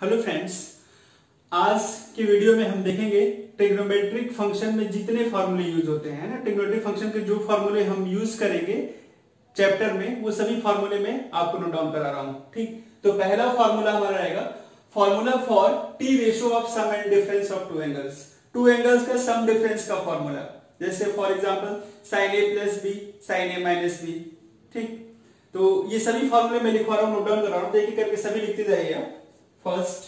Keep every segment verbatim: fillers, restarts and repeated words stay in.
Hello friends, आज की video में हम देखेंगे ट्रिग्नोमेट्रिक फंक्शन में जितने फॉर्मूले यूज होते हैं ना, ट्रिग्नोमेट्रिक फंक्शन के जो फॉर्मूले हम यूज करेंगे चैप्टर में, वो सभी फॉर्मूले में आपको नोट डाउन करा रहा हूं। ठीक, तो पहला फॉर्मूला हमारा रहेगा formula for T ratio of sum and difference of two angles. Two angles का सम डिफरेंस का फॉर्मूला, जैसे for example sine A plus B, sine A minus B. ठीक, तो ये सभी फॉर्मूले मैं लिखवा रहा हूं, नोट डाउन कर रहा हूं, एक एक करके सभी लिखते जाइएगा। First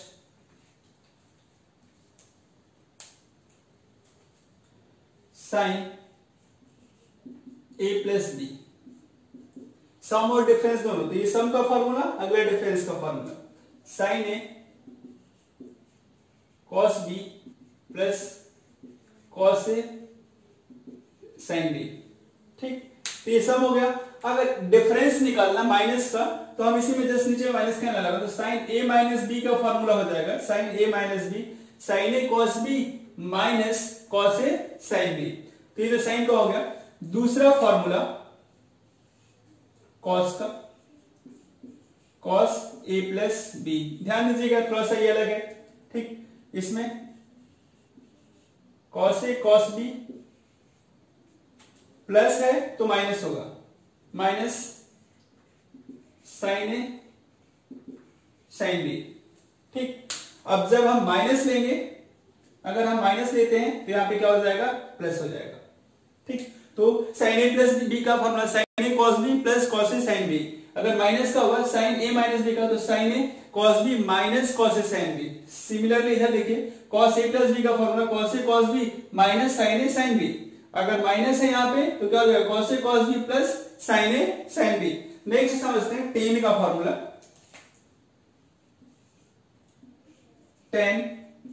sine A plus B, sum और डिफरेंस दोनों, तो ये सम का फॉर्मूला, अगला डिफरेंस का formula, sine A cos B plus cos A sine B. ठीक, तो ये सम हो गया। अगर डिफरेंस निकालना माइनस का, तो हम इसी में जस्ट नीचे माइनस का लगा, तो साइन ए माइनस बी का फॉर्मूला हो जाएगा sine A minus B, sine A cos B minus cos A sine B. तो ये तो साइन का हो गया। दूसरा फॉर्मूला कॉस का, कॉस ए प्लस बी, ध्यान दीजिएगा थोड़ा सा ये अलग है। ठीक, इसमें cos A cos B plus है तो माइनस होगा, minus sine A sine B. ठीक, अब जब हम माइनस लेंगे, अगर हम माइनस लेते हैं तो यहां पे क्या हो जाएगा, प्लस हो जाएगा। ठीक, तो साइन ए प्लस बी का formula sine A cos B plus cos A sine B. अगर माइनस का होगा साइन ए माइनस बी का, तो sine A cos B minus cos A sine B. Similarly इधर देखिए कॉस ए प्लस बी का formula cos A cos B minus sine A sine B. अगर minus है यहाँ पे तो क्या हो जाएगा, cos A cos B plus sine A sine B. Next समझते हैं टेन का formula, tan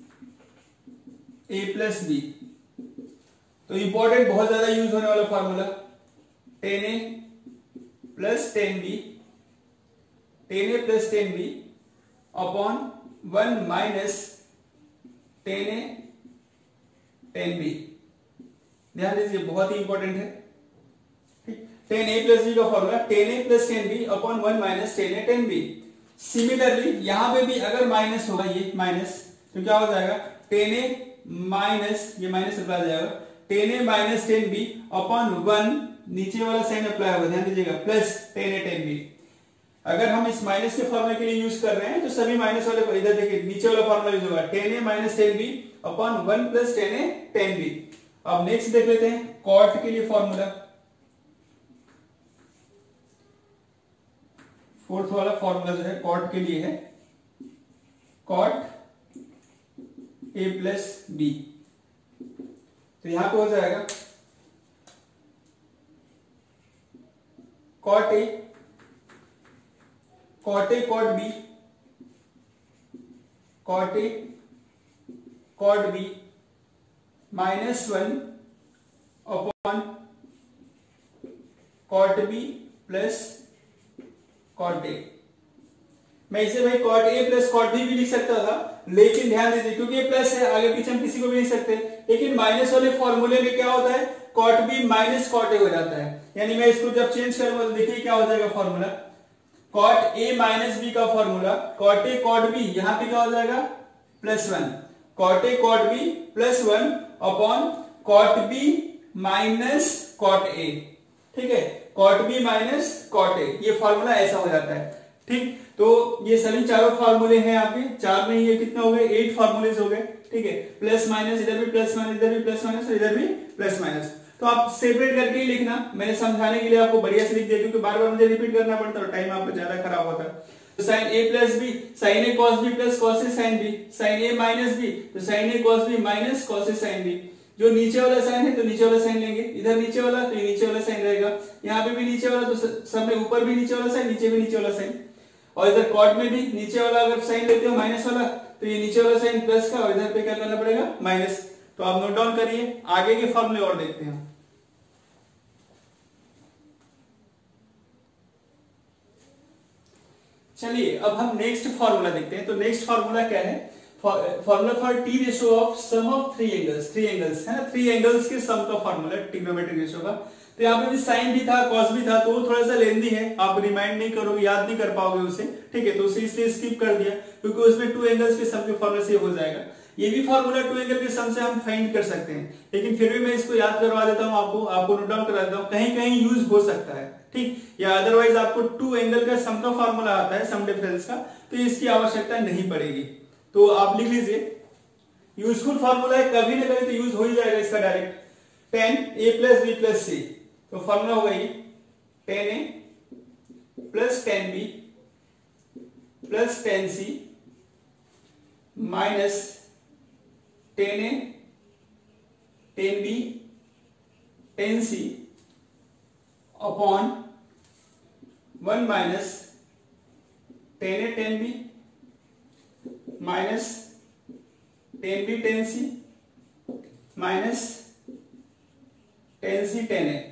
A plus B, तो इंपॉर्टेंट बहुत ज्यादा यूज होने वाला formula, tan A plus tan B, tan A plus tan B upon one minus tan A tan B. ध्यान दीजिए बहुत ही इंपॉर्टेंट है। ठीक, टेन ए प्लस बी का formula tan A plus tan B upon one minus tan A tan B. Similarly यहां पे भी अगर माइनस होगा, ये माइनस, तो क्या हो जाएगा, टेन ए माइनस, ये माइनस अप्लाई जाएगा, tan A minus tan B upon one, नीचे वाला साइन अप्लाई होगा, ध्यान दीजिएगा, plus tan A tan B. अगर हम इस माइनस के फॉर्मूले के लिए यूज कर रहे हैं तो सभी माइनस वाले को इधर देखिए, नीचे वाला फॉर्मूला यूज होगा, tan A minus tan B upon one plus tan A tan B. अब नेक्स्ट देख लेते हैं कॉट के लिए फॉर्मूला, फोर्थ वाला फॉर्मूला जो है कॉट के लिए है, कॉट ए प्लस बी। तो यहां पे हो जाएगा cot A cot A cot B, cot A cot B minus one upon cot B plus cot A. मैं इसे भाई cot A plus cot B भी लिख सकता था, लेकिन ध्यान दीजिए क्योंकि ये प्लस है, आगे पीछे हम किसी को भी लिख सकते हैं, लेकिन माइनस वाले फॉर्मूले में क्या होता है, cot B minus cot A हो जाता है। यानी मैं इसको जब चेंज करूंगा तो देखिए क्या हो जाएगा formula, cot A minus B का formula cot A cot B, यहां पे क्या हो जाएगा, plus one, cot A cot B plus one upon cot B minus cot A. ठीक है, cot B minus cot A, ये फॉर्मूला ऐसा हो जाता है। ठीक, तो ये सभी चारों फॉर्मूले हैं यहाँ पे, चार नहीं ये कितने हो गए, एट फॉर्मूलेज हो गए। ठीक है, प्लस माइनस, इधर भी प्लस माइनस, इधर भी प्लस माइनस और इधर भी प्लस माइनस। तो आप सेपरेट करके ही लिखना, मैंने समझाने के लिए आपको बढ़िया से लिख दिया, क्योंकि बार बार मुझे रिपीट करना पड़ता है और टाइम आपका ज्यादा खराब होता है। तो sine A plus B, sine A cos B plus cos A sine B, sine A minus B, तो sine A cos B minus cos A sine B. जो नीचे वाला साइन है तो नीचे वाला साइन लेंगे, इधर नीचे वाला तो नीचे वाला साइन रहेगा, यहाँ पे भी नीचे वाला, तो सब में ऊपर भी नीचे वाला साइन, नीचे भी नीचे वाला साइन, और इधर कॉट में भी नीचे वाला अगर साइन लेते हो माइनस वाला, तो ये नीचे वाला साइन प्लस का, और इधर पे क्या करना पड़ेगा, माइनस। तो आप नोट डाउन करिए, आगे के फॉर्मूले और देखते हैं। चलिए अब हम नेक्स्ट फॉर्मूला देखते हैं। तो नेक्स्ट फॉर्मूला क्या है, formula for T ratio of sum of three angles, three angles है ना, थ्री एंगल्स के सम का फॉर्मूला ट्रिग्नोमेट्रिक रेशियो का। तो यहाँ पे भी साइन भी था, कॉस भी था, तो वो थोड़ा सा लेंदी है, आप रिमाइंड नहीं करोगे, याद नहीं कर पाओगे उसे, ठीक है। तो उसे इसलिए स्किप कर दिया क्योंकि उसमें टू एंगल्स के सम के फॉर्मूला से हो जाएगा। ये भी फॉर्मूला टू एंगल के सम से हम फाइंड कर सकते हैं, लेकिन फिर भी मैं इसको याद करवा देता हूँ आपको, आपको नोट डाउन करा देता हूँ, कहीं कहीं यूज हो सकता है, ठीक। या अदरवाइज आपको टू एंगल का सम का फॉर्मूला आता है, सम डिफरेंस का, तो इसकी आवश्यकता नहीं पड़ेगी। तो आप लिख लीजिए, यूजफुल फॉर्मूला है, कभी ना कभी तो यूज हो ही जाएगा इसका direct, tan A plus B plus C. तो फॉर्मूला होगा ये tan A plus tan B plus tan C minus tan A tan B tan C upon one minus tan A tan B minus tan B tan C minus tan C tan A,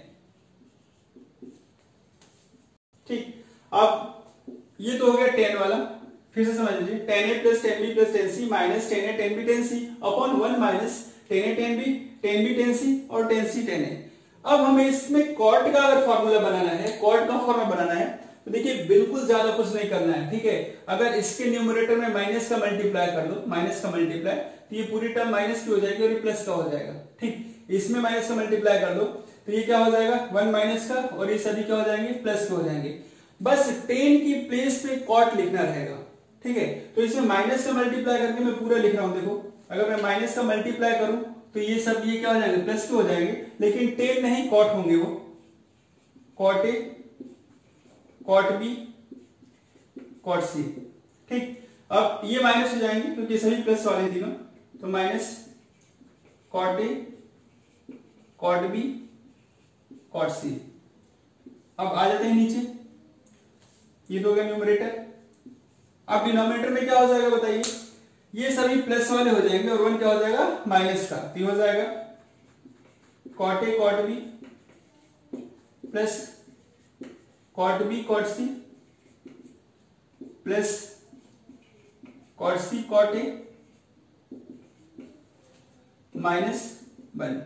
ठीक। अब ये तो हो गया ten वाला, फिर से समझ लीजिए, tan A plus tan B plus tan C minus tan A tan B tan C upon one minus tan A tan B tan B tan C और टेन सी टेन ए। अब हमें इसमें कॉट का अगर फॉर्मूला बनाना है, cot का formula बनाना है, तो देखिए बिल्कुल ज्यादा कुछ नहीं करना है, ठीक है। अगर इसके न्यूमरेटर में माइनस का मल्टीप्लाई कर दो, माइनस का मल्टीप्लाई, तो ये पूरी टर्म माइनस की हो जाएगी और ये प्लस का हो जाएगा, ठीक। इसमें माइनस का मल्टीप्लाई कर दो तो ये क्या हो जाएगा, वन माइनस का, और ये सभी क्या हो जाएंगे, प्लस के हो जाएंगे। बस टेन की प्लेस पे कॉट लिखना रहेगा, ठीक है। तो इसमें माइनस का मल्टीप्लाई करके मैं पूरा लिख रहा हूं, देखो अगर मैं माइनस का मल्टीप्लाई करूं तो ये सब ये क्या हो जाएंगे, प्लस के हो जाएंगे, लेकिन टेन नहीं कॉट होंगे, वो cot A cot B cot C, ठीक। अब ये माइनस हो जाएंगे क्योंकि सभी प्लस वाले तीनों, तो minus cot A cot B cot C. अब आ जाते हैं नीचे, ये तो हो गया न्यूमरेटर। अब डिनोमिनेटर में क्या हो जाएगा बताइए, ये सभी प्लस वाले हो जाएंगे और वन क्या हो जाएगा, माइनस का, तो हो जाएगा cot A cot B plus cot B cot C plus cot C cot A minus one.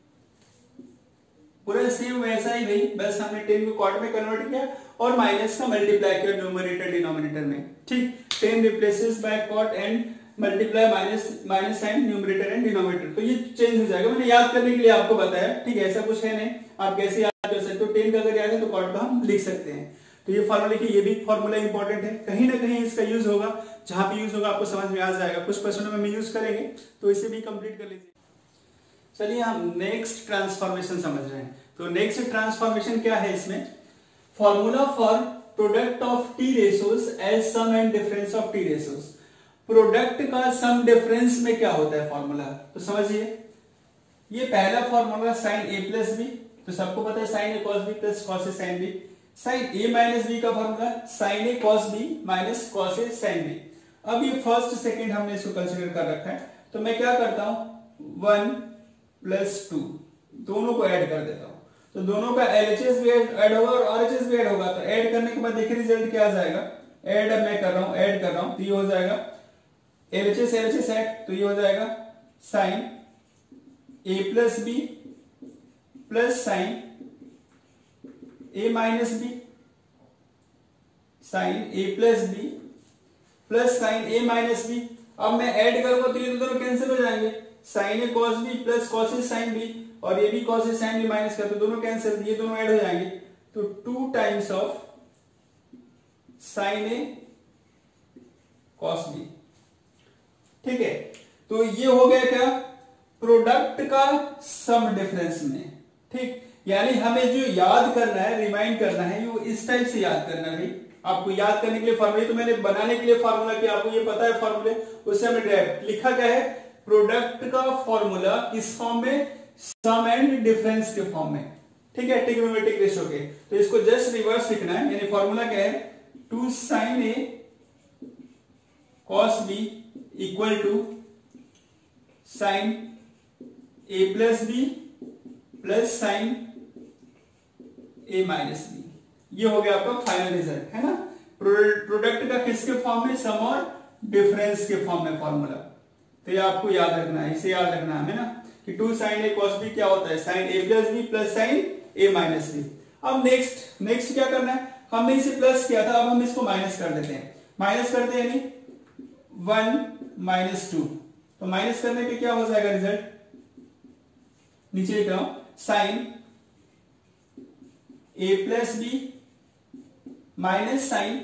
पूरा सेम वैसा ही भाई, बस हमने टेन को कॉट में कन्वर्ट किया और माइनस का मल्टीप्लाई किया न्यूमरेटर डिनोमिनेटर में, ठीक। Tan replaces by cot and multiply minus minus sign numerator and denominator, तो ये चेंज हो जाएगा। मैंने याद करने के लिए आपको बताया, ठीक है, ऐसा कुछ है नहीं, आप कैसे याद कर सकते हो, टेन का अगर याद है तो कॉट का हम लिख सकते हैं। तो ये फॉर्मूला लिखिए, ये भी फॉर्मूला इंपॉर्टेंट है, कहीं ना कहीं इसका यूज होगा, जहां भी यूज होगा आपको समझ में आ जाएगा, कुछ क्वेश्चनों में यूज करेंगे, तो इसे भी कंप्लीट कर लीजिए। चलिए हम नेक्स्ट ट्रांसफॉर्मेशन समझ रहे हैं। तो नेक्स्ट ट्रांसफॉर्मेशन क्या है, इसमें formula for product of T ratios as sum and difference of T ratios. Product का सम डिफरेंस में क्या होता है फॉर्मूला, तो समझिए, ये पहला formula sine A plus B, तो सबको पता है sine A cos B plus cos A sine B. Sine A minus B का formula sine A cos B minus cos A sine B. अब ये फर्स्ट सेकंड हमने इसको कंसीडर कर रखा है, तो मैं क्या करता हूं, वन प्लस टू दोनों को ऐड कर देता हूं, तो दोनों का एलएचएस भी ऐड होगा और आरएचएस भी ऐड होगा। तो ऐड करने के बाद देखिए रिजल्ट क्या आ जाएगा, ऐड मैं कर रहा हूं, ऐड कर रहा हूं, तो ये हो जाएगा एलएचएस एलएचएस ऐड, तो ये हो जाएगा sine A plus B plus sine A minus B sine A plus B plus sine A minus B. अब मैं ऐड करूंगा तो ये दोनों कैंसिल हो जाएंगे, sine A cos B plus cos A sine B, और ये भी cos A sine B minus का, तो दोनों कैंसिल, ये दोनों ऐड हो जाएंगे, तो two times of sine A cos B, ठीक है। तो ये हो गया क्या, प्रोडक्ट का सम डिफरेंस में, ठीक। यानी हमें जो याद करना है, रिमाइंड करना है, वो इस टाइप से याद करना है भाई। आपको याद करने के लिए फॉर्मूले, तो मैंने बनाने के लिए फॉर्मूला किया, आपको ये पता है फॉर्मूले, उससे हमने डायरेक्ट लिखा क्या है, प्रोडक्ट का फॉर्मूला किस फॉर्म में, सम एंड डिफरेंस के फॉर्म में, ठीक है, ट्रिग्नोमेट्रिक रेशियो के। तो इसको जस्ट रिवर्स लिखना है, यानी फॉर्मूला क्या है, two sine A cos B equal to sine A plus B plus sine A minus B. ये हो गया आपका फाइनल रिजल्ट, है ना। प्रोडक्ट का किसके फॉर्म में, सम और डिफरेंस के फॉर्म में फॉर्मूला। तो ये आपको याद रखना है, इसे याद रखना है ना, कि two sine A cos B क्या होता है, sine A plus B plus sine A minus B. अब नेक्स्ट नेक्स्ट क्या करना है, हमने इसे प्लस किया था, अब हम इसको माइनस कर देते हैं। माइनस करते हैं यानी वन माइनस टू, तो माइनस करने पे क्या हो जाएगा रिजल्ट, नीचे लिख रहा हूं sine A plus B minus sine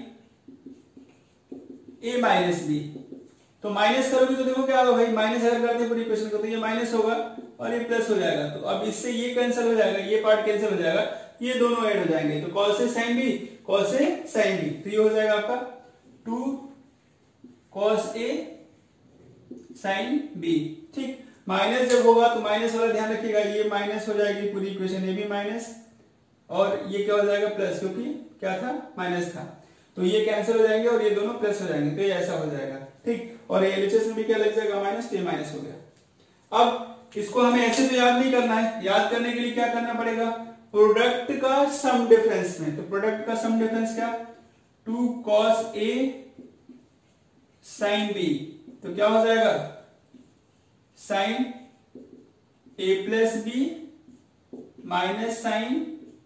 A minus B. तो माइनस करोगे तो देखो क्या होगा भाई, माइनस अगर करते हैं पूरी इक्वेशन को तो ये माइनस होगा और ये प्लस हो जाएगा। तो अब इससे ये कैंसिल हो जाएगा, ये पार्ट कैंसिल हो जाएगा, ये दोनों ऐड हो जाएंगे। तो कॉस से साइन बी, कॉस से साइन बी, तो ये हो जाएगा आपका two cos A sine B. ठीक, माइनस जब होगा तो माइनस वाला ध्यान रखिएगा, ये माइनस हो जाएगी पूरी इक्वेशन, ये भी माइनस और ये क्या हो जाएगा प्लस, क्योंकि क्या था माइनस था। तो ये कैंसिल हो जाएंगे और ये दोनों प्लस हो जाएंगे, तो ये ऐसा हो जाएगा। ठीक, और ये एलएचएस में भी क्या लग जाएगा माइनस, तो ये माइनस हो गया। अब इसको हमें ऐसे तो याद नहीं करना है, याद करने के लिए क्या करना पड़ेगा, प्रोडक्ट का सम डिफरेंस में। तो प्रोडक्ट का सम डिफरेंस क्या, two cos A sine B, तो क्या हो जाएगा sine A plus B minus sine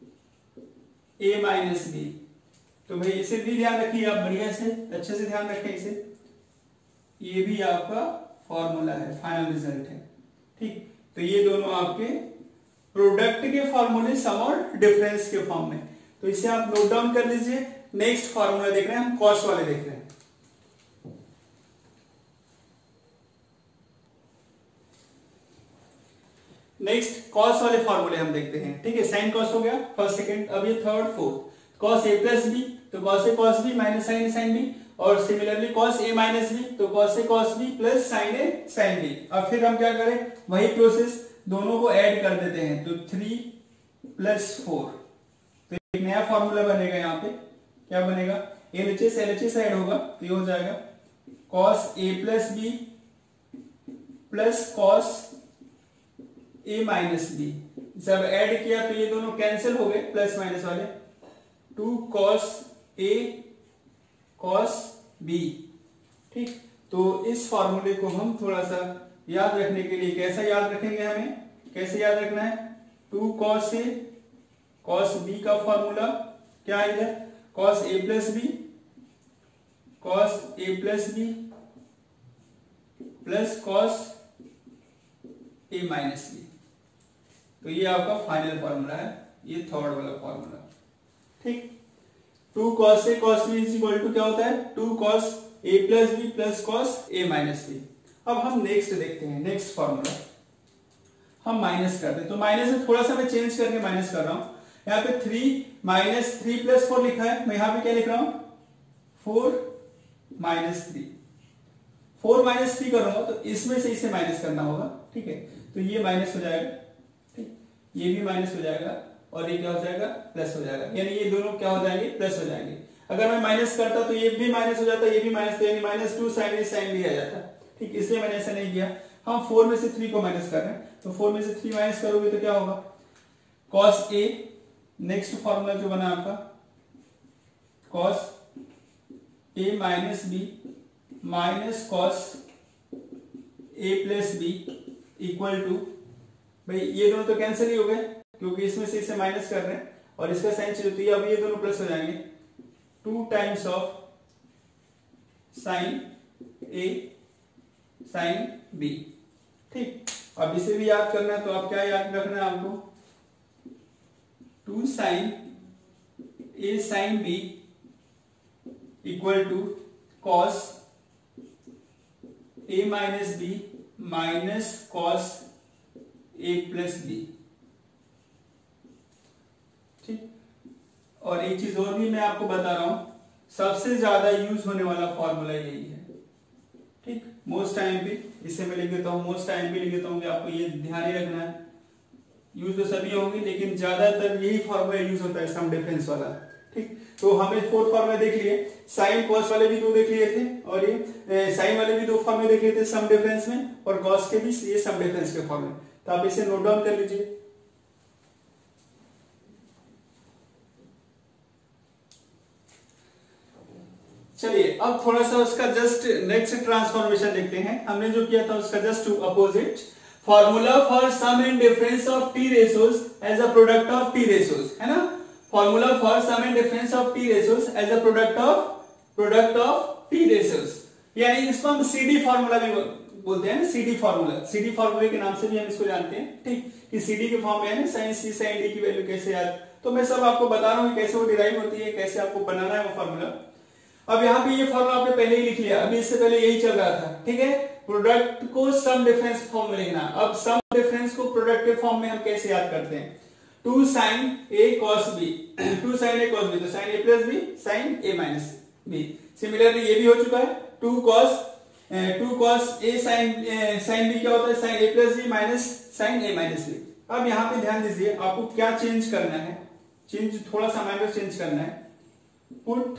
A minus B. तो भाई इसे भी ध्यान रखिए आप, बढ़िया से अच्छे से ध्यान रखें इसे, ये भी आपका फॉर्मूला है, फाइनल रिजल्ट है। ठीक, तो ये दोनों आपके प्रोडक्ट के फॉर्मूले सम और डिफरेंस के फॉर्म में, तो इसे आप नोट डाउन कर लीजिए। नेक्स्ट फॉर्मूला देख रहे हैं हम, कॉस वाले देख रहे हैं। नेक्स्ट कॉस वाले फॉर्मूले हम देखते हैं। ठीक है, साइन कॉस हो गया फर्स्ट सेकंड, अब ये third fourth, cos A plus B, तो cos A cos B minus sine A sine B, और similarly cos A minus B, तो cos A cos B plus sine A sine B. अब फिर हम क्या करें, वही प्रोसेस, दोनों को ऐड कर देते हैं, तो थ्री प्लस फोर, तो एक नया फॉर्मूला बनेगा। यहाँ पे क्या बनेगा, एलएचएस एलएचएस ऐड होगा, तो ये हो जाएगा cos A plus B plus cos A minus B. जब ऐड किया तो ये दोनों कैंसिल हो गए, प्लस माइनस वाले, two cos A cos B. ठीक, तो इस फॉर्मूले को हम थोड़ा सा याद रखने के लिए कैसा याद रखेंगे, हमें कैसे याद रखना है, two cos A cos B का फॉर्मूला क्या है, cos A plus B cos A plus B plus cos A minus B. तो ये आपका फाइनल फॉर्मूला है, ये थर्ड वाला फॉर्मूला। ठीक, two cos A cos B is equal to क्या होता है, two cos A plus B plus cos A minus B. अब हम नेक्स्ट देखते हैं, नेक्स्ट फॉर्मूला हम माइनस करते हैं। तो माइनस में थोड़ा सा मैं चेंज करके माइनस कर रहा हूं, यहाँ पे three minus three plus four लिखा है, मैं यहाँ पे क्या लिख रहा हूं, four minus three, four minus three कर रहा हूं, तो इसमें से इसे माइनस करना होगा। ठीक है, तो ये माइनस हो जाएगा, ठीक, ये भी माइनस हो जाएगा और ये क्या हो जाएगा प्लस हो जाएगा, यानी ये दोनों क्या हो जाएंगे प्लस हो जाएंगे। अगर मैं माइनस करता तो ये भी माइनस हो जाता, ये भी माइनस, यानी minus two sine A sine B आ जाता। ठीक, इसलिए मैंने ऐसा नहीं किया, हम फोर में से थ्री को माइनस कर रहे हैं, तो फोर में से थ्री माइनस करोगे तो क्या होगा, कॉस ए, नेक्स्ट फॉर्मूला जो बना आपका cos A minus B minus cos A plus B equal to, भाई ये दोनों तो कैंसिल ही हो गए क्योंकि इसमें से इसे माइनस कर रहे हैं और इसका साइन चेंज होती है, अब ये दोनों प्लस हो जाएंगे, two times of sine A sine B. ठीक, अब इसे भी याद करना है, तो आप क्या याद रखना है आपको, two sine A sine B equal to cos A minus B minus cos A plus B. ठीक, और एक चीज और भी मैं आपको बता रहा हूं, सबसे ज्यादा यूज होने वाला फॉर्मूला यही है। ठीक, मोस्ट टाइम पे इसे मैं लिख देता हूं, मोस्ट टाइम पे लिख देता हूं कि आपको ये ध्यान ही रखना है, यूज तो सभी होंगे लेकिन ज्यादातर यही फॉर्मूला यूज होता है, सम डिफरेंस वाला। ठीक, तो हमने फोर्थ फॉर्मूला देख लिए, साइन कॉस वाले भी दो देख लिए थे और ये साइन वाले भी दो फॉर्मूले देख लिए थे सम डिफरेंस में, और कॉस के भी ये सम डिफरेंस के फॉर्मूले, तो आप इसे नोट डाउन कर लीजिए। चलिए अब थोड़ा सा उसका जस्ट नेक्स्ट ट्रांसफॉर्मेशन देखते हैं। हमने जो किया था उसका just opposite, formula for sum and difference of T ratios as a product of T ratios, है ना। Formula for sum and difference of T ratios as a product of product of T ratios, यानी इसको हम CD formula भी बोलते हैं ना, CD formula. CD फॉर्मूले के नाम से भी हम इसको जानते हैं, ठीक। कि सीडी के फॉर्म में है ना साइन सी साइन डी की वैल्यू कैसे याद, तो मैं सब आपको बता रहा हूँ कैसे वो डिराइव होती है, कैसे आपको बनाना है वो फॉर्मूला। अब यहाँ पे ये फॉर्मूला आपने पहले ही लिख लिया, अभी इससे पहले यही चल रहा था, ठीक है। प्रोडक्ट को सम डिफरेंस फॉर्म में लिखना। अब सम डिफरेंस को प्रोडक्ट के फॉर्म में हम कैसे याद करते हैं, two sine A cos B, two sine A cos B, तो sine A plus B sine A minus B. Similarly ये भी हो चुका है, two cos two cos A sine sine B क्या होता है, sine A plus B minus sine A minus B. अब यहाँ पे ध्यान दीजिए आपको क्या चेंज करना है, चेंज थोड़ा सा माइनस चेंज करना है। Put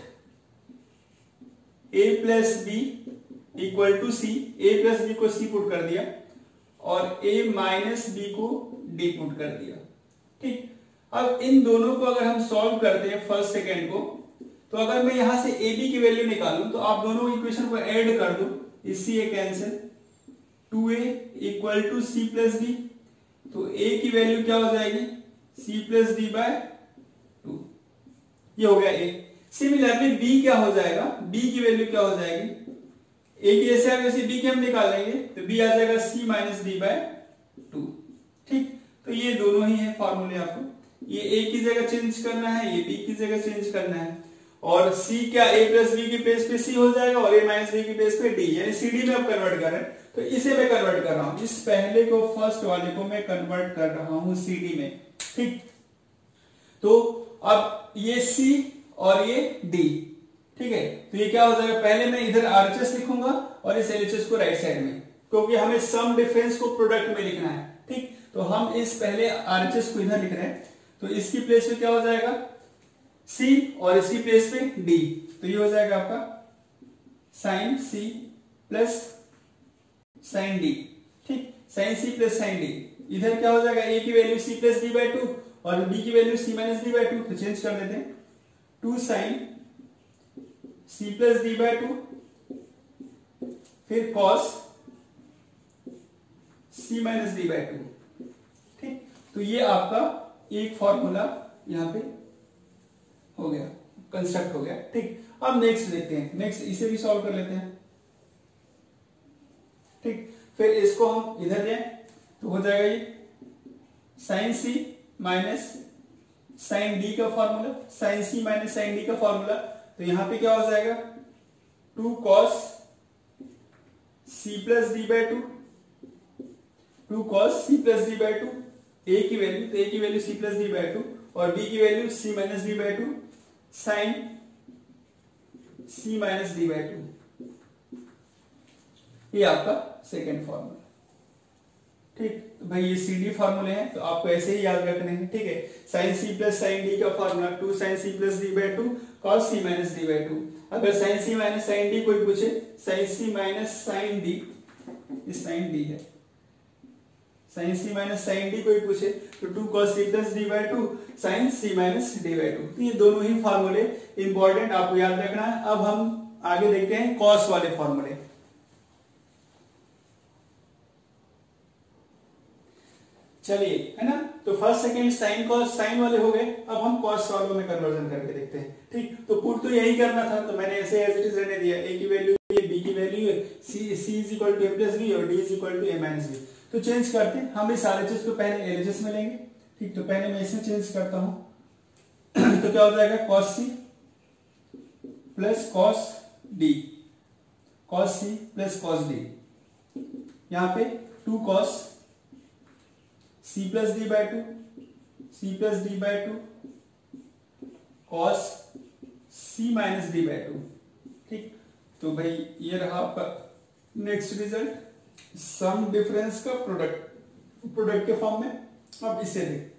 a plus B equal to C, A plus B को सी पुट कर दिया और a माइनस बी को d पुट कर दिया, ठीक। अब इन दोनों को अगर हम सॉल्व करते हैं फर्स्ट सेकेंड को, तो अगर मैं यहां से ए बी की वैल्यू निकालूं तो आप दोनों इक्वेशन को ऐड कर दो, इससे ये cancel, two A equal to C plus D, तो a की वैल्यू क्या हो जाएगी, c plus D by two, ये हो गया a। सिमिलरली b क्या हो जाएगा, b की वैल्यू क्या हो जाएगी, a की जैसे आप जैसे b की हम निकालेंगे तो b आ जाएगा c minus D by two, ठीक। तो ये दोनों ही है फॉर्मूले, आपको ये a की जगह चेंज करना है, ये b की जगह चेंज करना है, और c क्या a प्लस बी की प्लेस पे c हो जाएगा और a माइनस बी की प्लेस पे d, यानी cd में अब कन्वर्ट कर रहे हैं, तो इसे मैं कन्वर्ट कर रहा हूं, इस पहले को फर्स्ट वाले को मैं कन्वर्ट कर रहा हूं cd में, ठीक। तो अब ये c और ये d, ठीक है। तो ये क्या हो जाएगा, पहले मैं इधर आरएचएस लिखूंगा और इस एलएचएस को राइट साइड में, क्योंकि हमें सम डिफरेंस को प्रोडक्ट में लिखना है, ठीक। तो हम इस पहले आरएचएस को इधर लिख रहे हैं, तो इसकी प्लेस पे क्या हो जाएगा c और इसकी प्लेस पे d, तो ये हो जाएगा आपका sine c plus sine d, ठीक। Sine c plus sine d, इधर क्या हो जाएगा, a की value c plus D by two और b की value c minus D by two, तो चेंज कर देते हैं, two sine c plus D by two, फिर cos c minus D by two, ठीक। तो ये आपका एक फॉर्मूला यहाँ पे हो गया, कंस्ट्रक्ट हो गया, ठीक। अब नेक्स्ट देखते हैं, नेक्स्ट इसे भी सॉल्व कर लेते हैं, ठीक। फिर इसको हम इधर जाए तो हो जाएगा ये sine c minus sine D का formula, sine c minus sine D का फॉर्मूला, तो यहां पे क्या हो जाएगा, two cos c plus D by two, two cos c plus D by two, a की वैल्यू, तो a की value c plus D by two और b की value c minus D by two, sine c minus D by two, ये आपका second formula, ठीक। तो भाई ये सी डी फॉर्मूले हैं, तो आपको ऐसे ही याद रखने हैं, ठीक है। Sine C plus sine D का formula, two sine C plus D by two cos C minus D by two. अगर sine C minus sine D कोई पूछे, sine C minus sine D, इस साइन डी है, sine C minus sine D कोई पूछे तो two cos C plus D by two sine C minus D by two. तो ये दोनों ही फॉर्मूले इंपॉर्टेंट, आपको याद रखना है। अब हम आगे देखते हैं कॉस वाले फॉर्मूले। चलिए, है ना। तो first second sine cos sine वाले हो गए, अब हम कॉस वालों में कन्वर्जन करके देखते हैं, ठीक। तो पुट तो यही करना था, तो मैंने ऐसे एज इट इज रहने दिया, ए की वैल्यू ये, बी की वैल्यू है, C C is equal to A plus B और D is equal to A minus B. तो चेंज करते हैं, हम इस आरएचएस को पहले एलएचएस में लेंगे, ठीक। तो पहले मैं इसमें चेंज करता हूं तो क्या हो जाएगा, cos C plus cos D, cos C plus cos D, यहां पे two cos C plus D by two, C plus D by two cos C minus D by two, ठीक। तो भाई ये रहा आपका नेक्स्ट रिजल्ट, सम डिफरेंस का product product के फॉर्म में। अब इसे देख,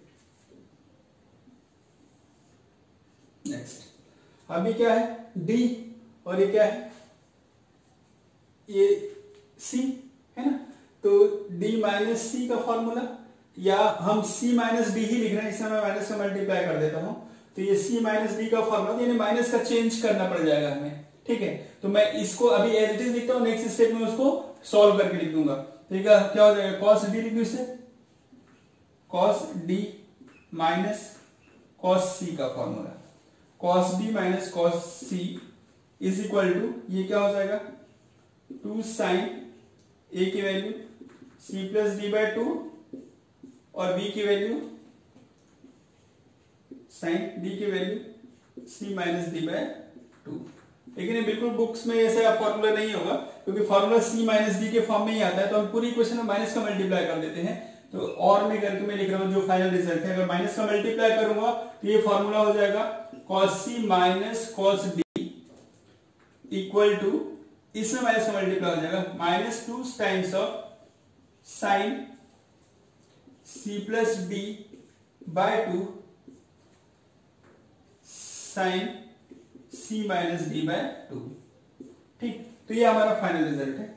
नेक्स्ट अभी क्या है, डी और ये क्या है, ये सी है ना। तो डी माइनस सी का फॉर्मूला, या हम c माइनस डी ही लिख रहे हैं, इसमें मैं माइनस से मल्टीप्लाई कर देता हूं, तो ये c माइनस डी का फॉर्मूला, यानी माइनस का चेंज करना पड़ जाएगा हमें, ठीक है। तो मैं इसको अभी एज इट इज लिखता हूं, नेक्स्ट स्टेप में उसको सॉल्व करके लिख दूंगा। ठीक है, क्या हो जाएगा कॉस डी लिखिए इसे, cos D minus cos C का formula, cos D minus cos C is equal to, ये क्या हो जाएगा टू साइन ए की value C plus D by two और बी की वैल्यू साइन डी की value C minus D by two. लेकिन ये बिल्कुल बुक्स में ऐसा फॉर्मूला नहीं होगा, क्योंकि फॉर्मूला सी माइनस डी के फॉर्म में ही आता है, तो हम पूरी इक्वेशन में माइनस का मल्टीप्लाई कर देते हैं। तो और में करके मैं लिख रहा हूं जो फाइनल रिजल्ट है, अगर माइनस का मल्टीप्लाई करूंगा तो ये फॉर्मूला हो जाएगा cos c minus cos d equal to, इसमें माइनस का मल्टीप्लाई हो जाएगा minus two times of sine c plus D by two sine c minus D by two. ठीक, तो ये हमारा फाइनल रिजल्ट है।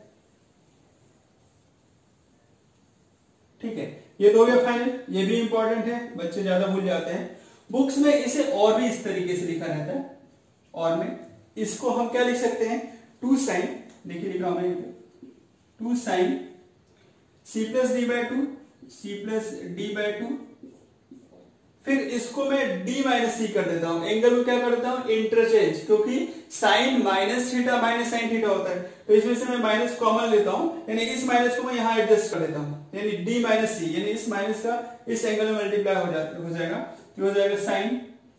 ठीक है, ये तो हो गया फाइनल, ये भी इंपॉर्टेंट है, बच्चे ज्यादा भूल जाते हैं। बुक्स में इसे और भी इस तरीके से लिखा रहता है, और में इसको हम क्या लिख सकते हैं टू साइन, देखिए लिखा हमने two sine C plus D by two C plus D by two, फिर इसको मैं d माइनस सी कर देता हूं, एंगल को क्या कर देता हूं इंटरचेंज, क्योंकि sine minus theta minus sine theta होता है, तो इसमें से मैं माइनस कॉमन लेता हूं, यानी इस माइनस को मैं यहां एडजस्ट कर देता हूं, यानी d माइनस सी, यानी इस माइनस का इस एंगल में मल्टीप्लाई हो जाता हो जाएगा, तो हो जाएगा sine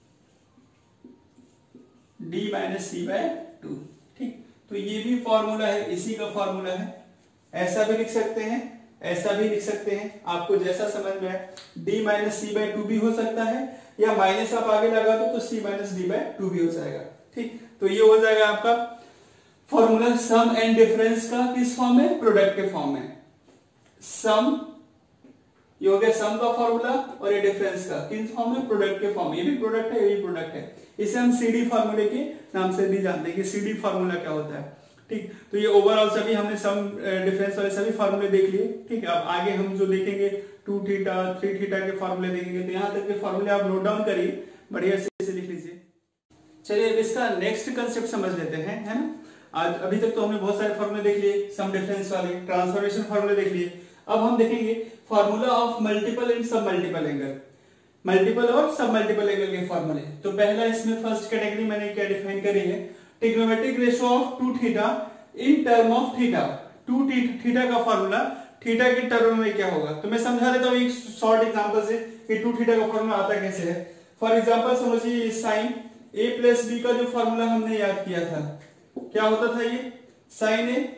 d minus C by two. ठीक, तो ये भी फॉर्मूला है, इसी का फॉर्मूला है, ऐसा भी लिख सकते हैं, ऐसा भी लिख सकते हैं, आपको जैसा समझ में आए। d minus C by two भी हो सकता है, या माइनस आप आगे लगा दो तो c minus D by two भी हो जाएगा। ठीक, तो ये हो जाएगा आपका फॉर्मूला सम एंड डिफरेंस का, किस फॉर्म में प्रोडक्ट के फॉर्म में। सम, ये हो गया सम का फॉर्मूला, और ये डिफरेंस का किस फॉर्म में प्रोडक्ट के फॉर्म में, ये भी प्रोडक्ट है, ये भी प्रोडक्ट है, इसे हम सी डी फॉर्मूले के नाम से भी जानते हैं कि सी डी फॉर्मूला क्या होता है। ठीक, तो ये ओवरऑल सभी हमने सम डिफरेंस वाले सभी फार्मूले देख लिए। ठीक है, अब आगे हम जो देखेंगे टू थीटा थ्री थीटा के फार्मूले देखेंगे, तो यहाँ तक के फार्मूले आप नोट डाउन करिए, बढ़िया से इसे लिख लीजिए। चलिए अब इसका नेक्स्ट कंसेप्ट समझ लेते हैं, है ना। आज अभी तक तो हमने बहुत सारे फार्मूले देख लिए, सम डिफरेंस वाले, ट्रांसफॉर्मेशन फार्मूले देख लिए। अब हम देखेंगे formula of multiple and sub multiple angle, multiple और सब मल्टीपल एंगल के फार्मूले। तो पहला इसमें फर्स्ट कैटेगरी मैंने क्या डिफाइन करी है, trigonometric ratio of two theta in term of theta. Two theta का फॉर्मूला थीटा के टर्म में क्या होगा, तो मैं समझा देता हूँ एक शॉर्ट एग्जांपल से कि टू थीटा का फॉर्मूला आता कैसे है। फॉर एग्जांपल समझिए साइन ए प्लस बी का जो फॉर्मूला हमने याद किया था, क्या होता था ये sine A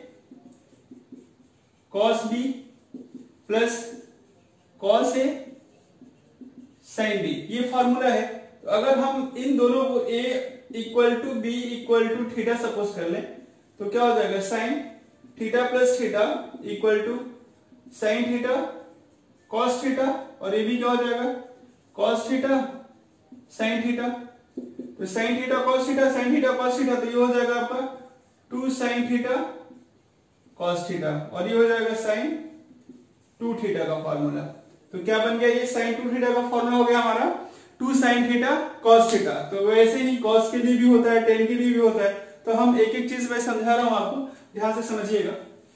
cos B plus cos A sine B, ये फॉर्मूला है। तो अगर हम इन दोनों को a equal to B equal to theta suppose कर लें, तो क्या हो जाएगा sine theta plus theta equal to sine theta cos theta, और ये भी क्या हो जाएगा कॉस थीटा साइन थीटा। तो sine theta cos theta sine theta cos theta, तो ये हो जाएगा आपका to sine theta cos theta, और ये हो जाएगा साइन टू थीटा का फॉर्मूला। तो क्या बन गया, ये साइन टू थीटा का फॉर्मूला हो गया हमारा two sine theta cos theta. तो वैसे ही कॉस के लिए भी होता है, टेन के लिए भी होता है। तो हम एक एक चीज मैं समझा रहा हूं आपको, ध्यान से समझिएगा।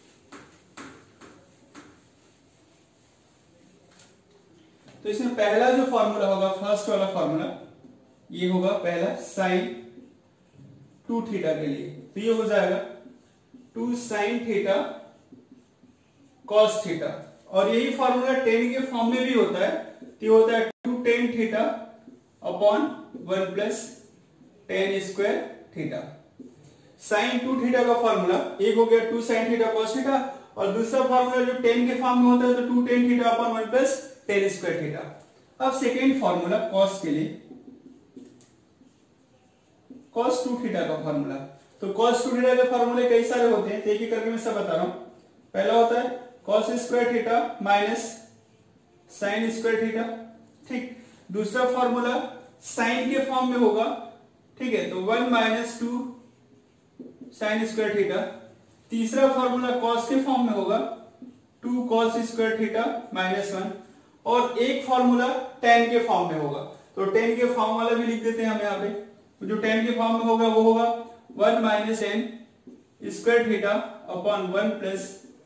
तो इसमें पहला जो फॉर्मूला होगा, फर्स्ट वाला फॉर्मूला, ये होगा पहला साइन टू थीटा के लिए, तो ये हो जाएगा two sine theta cos theta, और यही फॉर्मूला टेन के फॉर्म में भी होता है, तो ये होता है two tan theta upon one plus tan square theta. Sine two theta का फॉर्मूला एक हो गया two sine theta cos theta, और दूसरा फॉर्मूला जो टेन के फॉर्म में होता है तो two tan theta upon one plus tan square theta. अब सेकेंड फॉर्मूला कॉस के लिए, कॉस टू थीटा का फॉर्मूला, तो कॉस टू थीटा के फॉर्मूले कई सारे होते हैं, एक ही करके मैं सब बता रहा हूं। पहला होता है cos square theta minus sine square theta, ठीक। दूसरा फॉर्मूला साइन के फॉर्म में होगा, ठीक है, तो one minus two sine square theta. तीसरा फॉर्मूला कॉस के फॉर्म में होगा two cos square theta minus one, और एक फॉर्मूला टेन के फॉर्म में होगा, तो टेन के फॉर्म वाला भी लिख देते हैं हम यहाँ पे। तो जो टेन के फॉर्म में होगा वो होगा one minus tan square theta upon one plus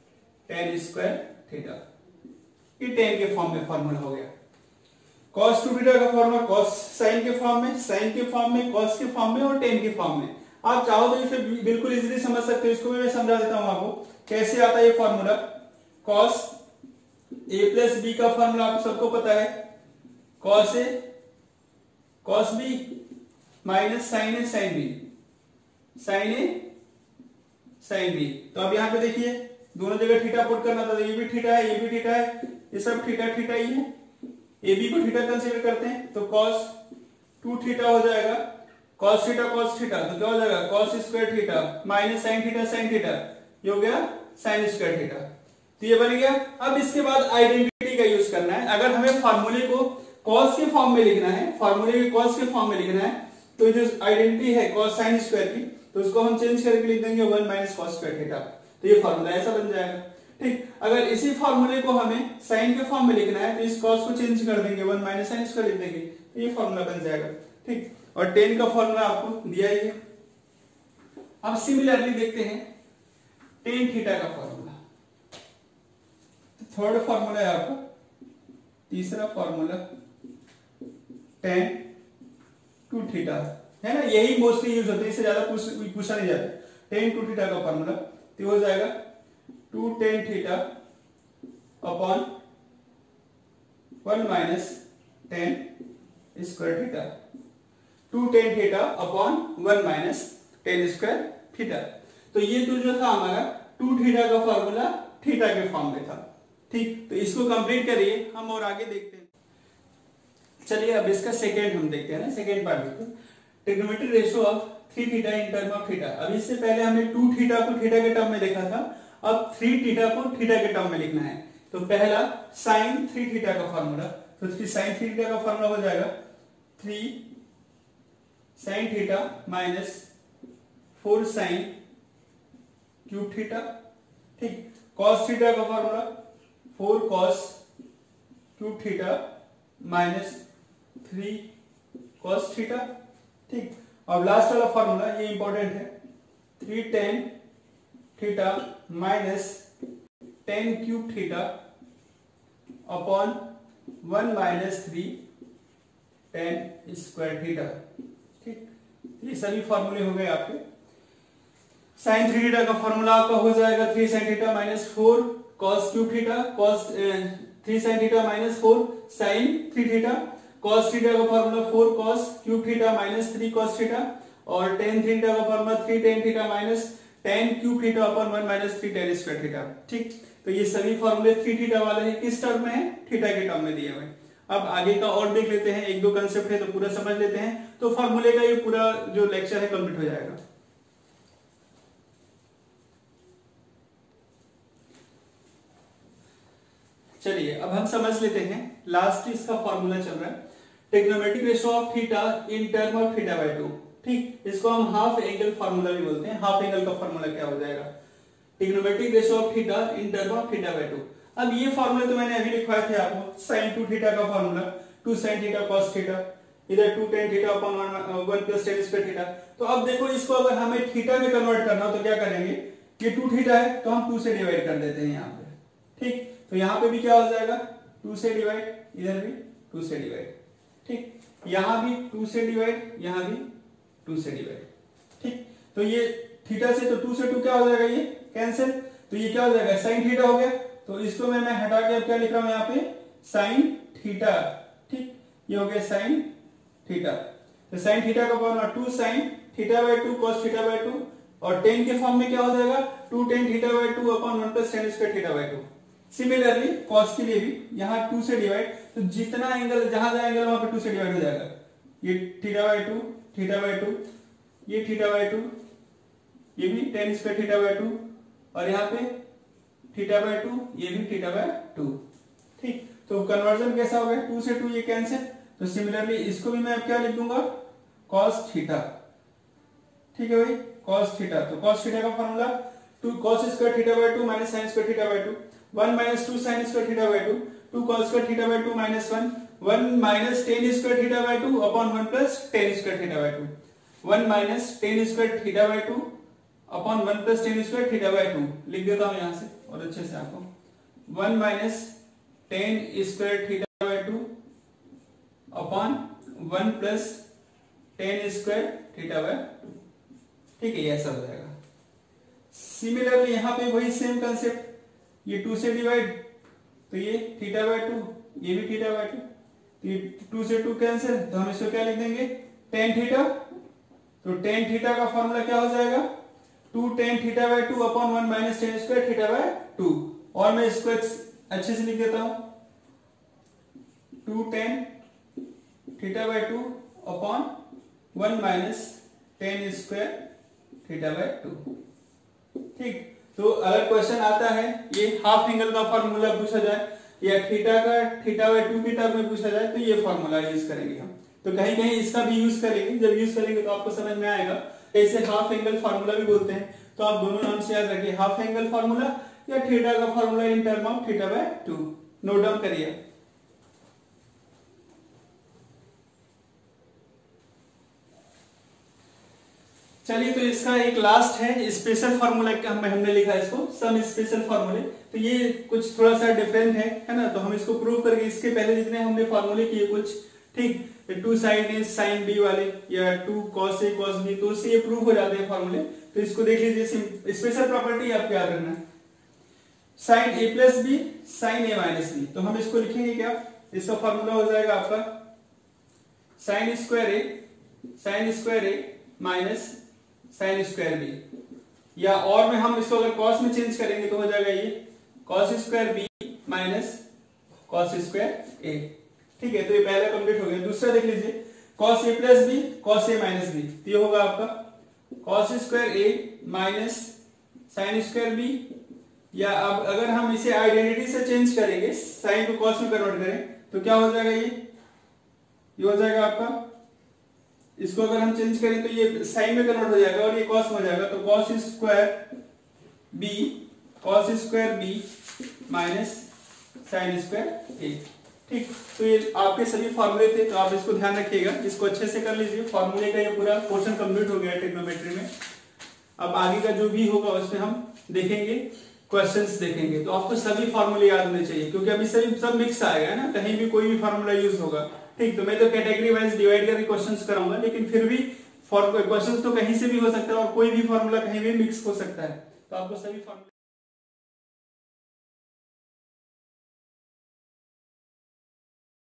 tan square theta. ये टेन के फॉर्म में फॉर्मूला हो गया। cos टू थीटा का फॉर्मूला cos sin के फॉर्म में, sin के फॉर्म में, cos के फॉर्म में और tan के फॉर्म में। आप चाहो तो इसे बिल्कुल इजीली समझ सकते हो, इसको भी मैं समझा देता हूं आपको कैसे आता है ये formula. cos a plus B का फॉर्मूला आपको सबको पता है, cos a cos b minus sin a sin b, sin a sin b। तो अब यहाँ पे देखिए दोनों जगह थीटा पुट करना था, ये भी थीटा है, ये भी थीटा है, ये सब थीटा थीटा ही है। ए बी को थीटा कंसीडर करते हैं तो cos टू थीटा हो जाएगा, cos थीटा cos थीटा तो क्या हो जाएगा cos square theta minus sin theta sin theta, ये हो गया sin स्क्वायर थीटा। तो ये बन गया। अब इसके बाद आइडेंटिटी का यूज करना है। अगर हमें फार्मूले को cos के फॉर्म में लिखना है, फार्मूले को cos के फॉर्म में लिखना है, तो जो आइडेंटिटी है cos sin स्क्वायर की, तो उसको हम चेंज करके लिख देंगे one minus cos square theta. तो ये फार्मूला ऐसा बन जाएगा। ठीक, अगर इसी फार्मूले को हमें साइन के फॉर्म में लिखना है तो इस cos को चेंज कर देंगे, वन माइनस साइन स्क्वायर लिख देंगे, तो ये फार्मूला बन जाएगा। ठीक, और टेन का फार्मूला आपको दिया ही है। अब सिमिलरली देखते हैं टेन थीटा का फार्मूला। तो थर्ड फार्मूला है आपका, तीसरा फार्मूला टेन टू थीटा है ना, यही मोस्टली यूज होते हैं, इससे ज्यादा पूछा नहीं जाता। टेन टू थीटा का फार्मूला तो हो जाएगा two tan theta upon one minus tan square theta, two tan theta upon one minus tan square theta. तो ये तो जो था हमारा टू थीटा का फॉर्मूला थीटा के फॉर्म में था। ठीक, तो इसको कंप्लीट करिए, हम और आगे देखते हैं। चलिए अब इसका सेकेंड हम देखते हैं ना, सेकेंड पार्ट देखते हैं, trigonometric ratio of three theta in term of theta. अब इससे पहले हमने टू थीटा को थीटा के टर्म में देखा था, अब थ्री थीटा को थीटा के टर्म में लिखना है। तो पहला साइन थ्री थीटा का फॉर्मूला, तो साइन थ्री थीटा का फॉर्मूला हो जाएगा three sine theta minus four sine cube theta. ठीक, कॉस थीटा का formula four cos cube theta minus three cos theta. ठीक, अब लास्ट वाला फॉर्मूला ये इंपॉर्टेंट है, three tan theta minus tan cube theta upon one minus three tan square theta. ठीक, ये सभी फॉर्मूले हो गए आपके। साइन थ्री थीटा का फॉर्मूला आपका हो जाएगा three sine theta minus four cos cube theta, cos three sine theta minus four sine three theta, cos theta का formula four cos cube theta minus three cos theta, और ten theta का formula three tan theta minus tan cube theta upon one minus three tan square theta. ठीक, तो ये सभी फॉर्मूले three theta वाले हैं, किस टर्म में है थीटा के टर्म में दिए हुए। अब आगे का और देख लेते हैं, एक दो कंसेप्ट है तो पूरा समझ लेते हैं, तो फॉर्मूले का ये पूरा जो लेक्चर है कंप्लीट हो जाएगा। चलिए अब हम समझ लेते हैं, लास्ट इसका फॉर्मूला चल रहा है trigonometric ratio of theta in term of theta by two. ठीक, इसको हम हाफ एंगल फार्मूला भी बोलते हैं। हाफ एंगल का फार्मूला क्या हो जाएगा, trigonometric ratio of theta in term of theta by two. अब ये फार्मूला तो मैंने अभी लिखवाए थे आपको, साइन टू थीटा का formula two sine theta cos theta, इधर two tan theta upon one plus tan square theta. तो अब देखो इसको अगर हमें थीटा में कन्वर्ट करना हो तो क्या करेंगे, ये टू थीटा है तो हम टू से डिवाइड कर देते हैं यहाँ पे। ठीक, तो यहाँ पे भी क्या हो जाएगा टू से डिवाइड, इधर भी टू से डिवाइड। ठीक, यहाँ भी टू से डिवाइड, यहाँ भी टू से डिवाइड। ठीक, तो ये थीटा से तो टू से टू क्या हो जाएगा, ये कैंसिल, तो ये क्या हो जाएगा साइन थीटा हो गया। तो इसको मैं मैं हटा के अब क्या लिख रहा हूं यहाँ पे साइन थीटा। ठीक, ये हो गया साइन थीटा। तो साइन थीटा का formula two sine theta by two cos theta by two, और टेन के फॉर्म में क्या हो जाएगा two tan theta by two upon one plus tan square theta by two. Similarly cos के लिए भी यहाँ टू से डिवाइड, तो जितना एंगल जहां जहां एंगल वहां पे टू से डिवाइड हो जाएगा। ये theta by two, theta by two, ये थीटा बाय टू, ये भी tan square theta by two, और यहाँ पे थीटा बाय टू, ये भी थीटा बाय टू। ठीक, तो कन्वर्जन कैसा हो गया, टू से टू ये कैंसिल, तो सिमिलरली इसको भी मैं अब क्या लिख दूंगा कॉस थीटा। ठीक है भाई, कॉस थीटा, तो कॉस थीटा का formula two cos square theta by two minus sine square theta by two, one minus two sine square theta by two, two cos square theta by two minus one, one minus tan square theta by two upon one plus tan square theta by two, one minus tan square theta by two upon one plus tan square theta by two लिख देता हूं यहां से और अच्छे से आपको, one minus tan square theta by two upon one plus tan square theta by two. ठीक है, ये ऐसा हो जाएगा। सिमिलरली यहां पे वही सेम कंसेप्ट, ये टू से डिवाइड तो ये थीटा बाय टू, ये भी थीटा बाय टू, तो ये टू से टू कैंसिल, तो हम इसको क्या लिख देंगे टेन थीटा। तो टेन थीटा का फॉर्मूला क्या हो जाएगा, two tan theta by two upon one minus tan square theta by two. और मैं इसको अच्छे से लिख देता हूं, two tan theta by two upon one minus tan square theta by two. ठीक, तो अगर क्वेश्चन आता है ये हाफ एंगल का फॉर्मूला पूछा जाए या थीटा का थीटा बाय टू की टर्म में पूछा जाए तो ये फॉर्मूला यूज करेंगे हम। तो कहीं कहीं इसका भी यूज करेंगे, जब यूज करेंगे तो आपको समझ में आएगा। ऐसे हाफ एंगल फार्मूला भी बोलते हैं, तो आप दोनों नाम से याद रखिए, हाफ एंगल फार्मूला या थीटा का formula in term of theta by two. Note down करिए। चलिए, तो इसका एक लास्ट है स्पेशल फार्मूला, हम हमने लिखा है इसको सम स्पेशल फार्मूले। तो ये कुछ थोड़ा सा डिफरेंट है है ना, तो हम इसको प्रूव करके, इसके पहले जितने हमने फार्मूले किए कुछ, ठीक, two sine A sine B वाले या two cos A cos B, तो उससे ये प्रूव हो जाते हैं फार्मूले। तो इसको देख लीजिए, स्पेशल प्रॉपर्टी आपको याद रखना है, sine A plus B sine A minus B. तो हम इसको लिखेंगे क्या, इसका फार्मूला हो जाएगा आपका sine square A sine square A minus sine square B, या और में हम इसको अगर कॉस में चेंज करेंगे तो हो जाएगा ये cos square B minus cos square A. ठीक है, तो ये पहला कंप्लीट हो गया। दूसरा देख लीजिए, cos A plus B cos A minus B, तो ये होगा आपका cos square A minus sine square B, या अब अगर हम इसे आइडेंटिटी से चेंज करेंगे, साइन को कॉस में कन्वर्ट करें तो क्या हो जाएगा, ये ये हो जाएगा आपका, इसको अगर हम चेंज करें तो ये साइन में कन्वर्ट हो जाएगा और ये कॉस में हो जाएगा, तो cos square B cos square B minus sine square A. ठीक, तो ये आपके सभी फॉर्मूले थे, तो आप इसको ध्यान रखिएगा, इसको अच्छे से कर लीजिए। फॉर्मूले का ये पूरा पोर्शन कंप्लीट हो गया है ट्रिग्नोमेट्री में। अब आगे का जो भी होगा उसमें हम देखेंगे, क्वेश्चंस देखेंगे। तो आपको सभी फॉर्मूले याद होने चाहिए, क्योंकि अभी सभी सब मिक्स आएगा ना, कहीं भी कोई भी फॉर्मूला यूज होगा। ठीक, तो मैं तो कैटेगरी वाइज डिवाइड करके क्वेश्चंस कराऊंगा, लेकिन फिर भी क्वेश्चंस तो कहीं से भी हो सकता है और कोई भी फॉर्मूला कहीं भी मिक्स हो सकता है, तो आपको सभी फॉर्मूला